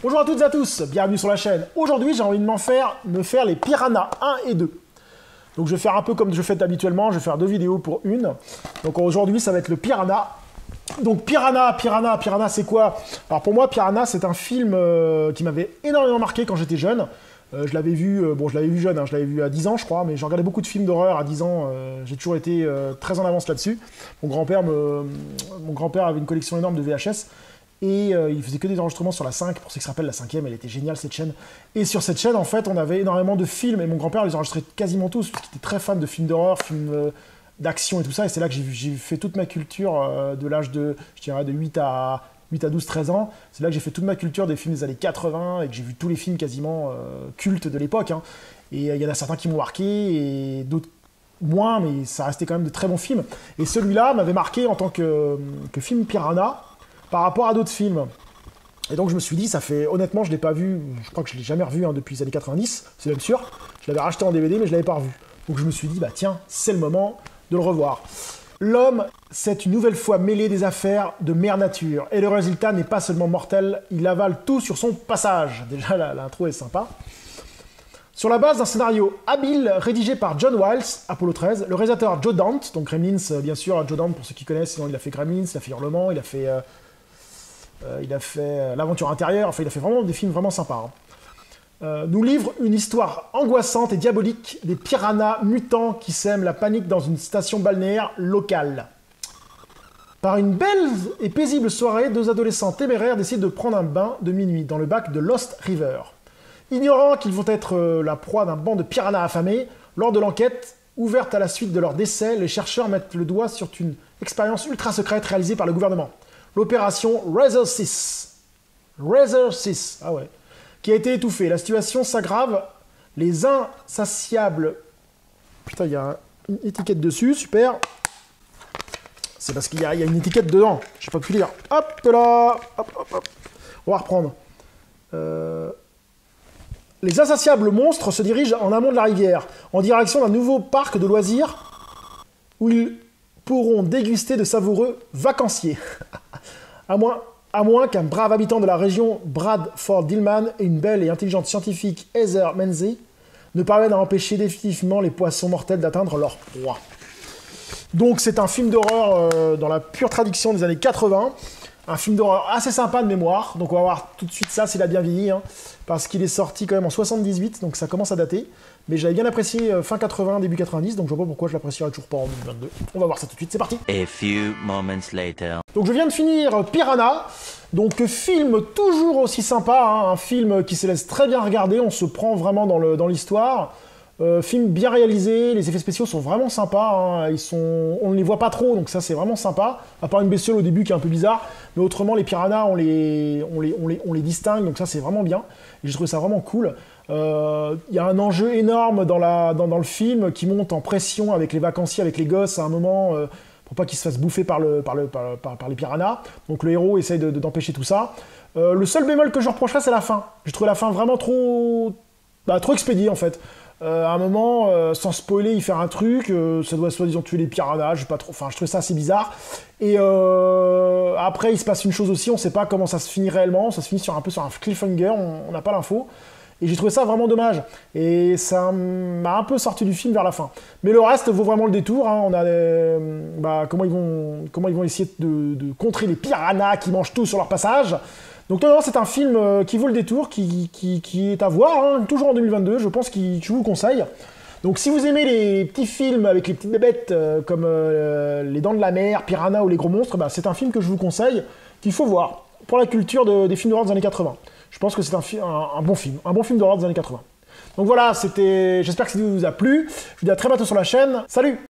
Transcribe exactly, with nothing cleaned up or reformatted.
Bonjour à toutes et à tous, bienvenue sur la chaîne. Aujourd'hui, j'ai envie de m'en faire, me faire les Piranha un et deux. Donc je vais faire un peu comme je fais habituellement, je vais faire deux vidéos pour une. Donc aujourd'hui, ça va être le Piranha. Donc Piranha, Piranha, Piranha, c'est quoi? Alors pour moi, Piranha, c'est un film euh, qui m'avait énormément marqué quand j'étais jeune. Euh, je l'avais vu, euh, bon je l'avais vu jeune, hein, je l'avais vu à dix ans je crois, mais j'ai regardé beaucoup de films d'horreur à dix ans, euh, j'ai toujours été euh, très en avance là-dessus. Mon grand-père me... Mon grand-père avait une collection énorme de V H S, et euh, il faisait que des enregistrements sur la cinq, pour ceux qui se rappellent, la cinquième, elle était géniale cette chaîne. Et sur cette chaîne, en fait, on avait énormément de films, et mon grand-père les enregistrait quasiment tous, parce qu'il était très fan de films d'horreur, films euh, d'action et tout ça, et c'est là que j'ai fait toute ma culture euh, de l'âge de, je dirais, de huit à douze treize ans. C'est là que j'ai fait toute ma culture des films des années quatre-vingts, et que j'ai vu tous les films quasiment euh, cultes de l'époque, hein. Et il euh, y en a certains qui m'ont marqué, et d'autres moins, mais ça restait quand même de très bons films. Et celui-là m'avait marqué en tant que, que film Piranha, par rapport à d'autres films. Et donc je me suis dit, ça fait, honnêtement, je l'ai pas vu, je crois que je l'ai jamais revu hein, depuis les années quatre-vingt-dix, c'est même sûr. Je l'avais racheté en D V D, mais je l'avais pas revu. Donc je me suis dit, bah tiens, c'est le moment de le revoir. L'homme s'est une nouvelle fois mêlé des affaires de mère nature, et le résultat n'est pas seulement mortel, il avale tout sur son passage. Déjà, l'intro est sympa. Sur la base d'un scénario habile rédigé par John Wiles, Apollo treize, le réalisateur Joe Dante, donc Gremlins, bien sûr, Joe Dante pour ceux qui connaissent, sinon il a fait Gremlins, il a fait Hurlement, il a fait... Euh, Euh, il a fait euh, L'Aventure intérieure, enfin il a fait vraiment des films vraiment sympas. Hein. Euh, nous livre une histoire angoissante et diabolique des piranhas mutants qui sèment la panique dans une station balnéaire locale. Par une belle et paisible soirée, deux adolescents téméraires décident de prendre un bain de minuit dans le bac de Lost River. Ignorant qu'ils vont être euh, la proie d'un banc de piranhas affamés, lors de l'enquête, ouverte à la suite de leur décès, les chercheurs mettent le doigt sur une expérience ultra secrète réalisée par le gouvernement. L'opération Razor six. Razor six, ah ouais. Qui a été étouffée. La situation s'aggrave. Les insatiables... Putain, il y a une étiquette dessus, super. C'est parce qu'il y, y a une étiquette dedans. J'ai pas pu lire. Hop là, hop, hop, hop. On va reprendre. Euh... Les insatiables monstres se dirigent en amont de la rivière, en direction d'un nouveau parc de loisirs, où ils pourront déguster de savoureux vacanciers. À moins, à moins qu'un brave habitant de la région, Bradford Dillman, et une belle et intelligente scientifique, Heather Menzies, ne parviennent à empêcher définitivement les poissons mortels d'atteindre leur proie. Donc c'est un film d'horreur euh, dans la pure traduction des années quatre-vingts, un film d'horreur assez sympa de mémoire, donc on va voir tout de suite ça s'il a bien vieilli, hein, parce qu'il est sorti quand même en soixante-dix-huit, donc ça commence à dater, mais j'avais bien apprécié euh, fin quatre-vingts, début quatre-vingt-dix, donc je vois pas pourquoi je l'apprécierais toujours pas en deux mille vingt-deux. On va voir ça tout de suite, c'est parti. A few moments later. Donc je viens de finir Piranha, donc film toujours aussi sympa, hein, un film qui se laisse très bien regarder, on se prend vraiment dans l'histoire. Euh, film bien réalisé, les effets spéciaux sont vraiment sympas, hein, ils sont, on ne les voit pas trop, donc ça c'est vraiment sympa, à part une bestiole au début qui est un peu bizarre, mais autrement les piranhas on les, on les, on les, on les distingue, donc ça c'est vraiment bien, et je trouve ça vraiment cool. Il euh, y a un enjeu énorme dans, la, dans, dans le film qui monte en pression avec les vacanciers, avec les gosses à un moment, euh, pour pas qu'ils se fassent bouffer par, le, par, le, par, par, par les piranhas, donc le héros essaye de, de, d'empêcher tout ça. Euh, le seul bémol que je reprocherais c'est la fin, j'ai trouvé la fin vraiment trop, bah, trop expédiée en fait. Euh, à un moment, euh, sans spoiler, il fait un truc, euh, ça doit soi-disant tuer les piranhas, je sais pas trop, enfin je trouve ça assez bizarre. Et euh, après, il se passe une chose aussi, on sait pas comment ça se finit réellement, ça se finit sur un peu sur un cliffhanger, on n'a pas l'info. Et j'ai trouvé ça vraiment dommage. Et ça m'a un peu sorti du film vers la fin. Mais le reste vaut vraiment le détour, hein. On a des, bah, comment, ils vont, comment ils vont essayer de, de contrer les piranhas qui mangent tout sur leur passage. Donc non, non, c'est un film euh, qui vaut le détour, qui, qui, qui est à voir, hein, toujours en deux mille vingt-deux, je pense que je vous le conseille. Donc si vous aimez les petits films avec les petites bébêtes euh, comme euh, Les Dents de la Mer, Piranha ou Les Gros Monstres, bah, c'est un film que je vous conseille, qu'il faut voir, pour la culture de, des films d'horreur des années quatre-vingts. Je pense que c'est un, un, un bon film, un bon film d'horreur des années quatre-vingts. Donc voilà, c'était, j'espère que ça vous a plu, je vous dis à très bientôt sur la chaîne, salut!